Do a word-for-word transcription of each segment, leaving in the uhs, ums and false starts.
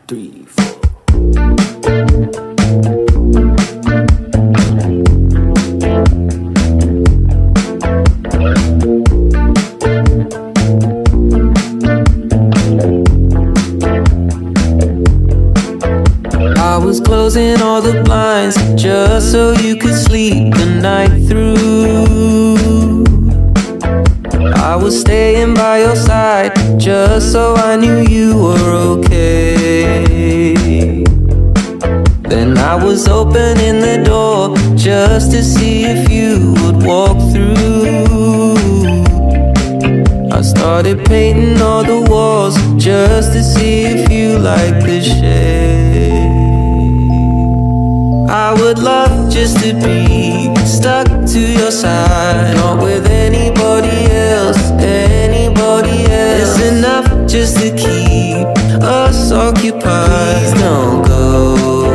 three, four. I was closing all the blinds just so you could sleep the night through. I was staying by your side just so I knew you were okay. Then I was opening the door just to see if you would walk through. I started painting all the walls just to see if you liked the shade. I would love just to be stuck to your side, not with anybody else, anybody else. It's enough just to keep us occupied. Please don't go.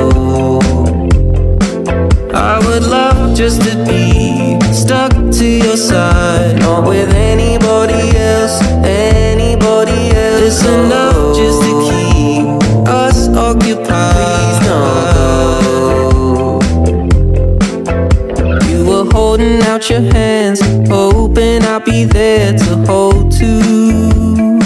I would love just to be stuck to your side, not with anybody else, anybody else. It's enough just to keep us occupied. Please don't go. Holding out your hands, hoping I'll be there to hold too.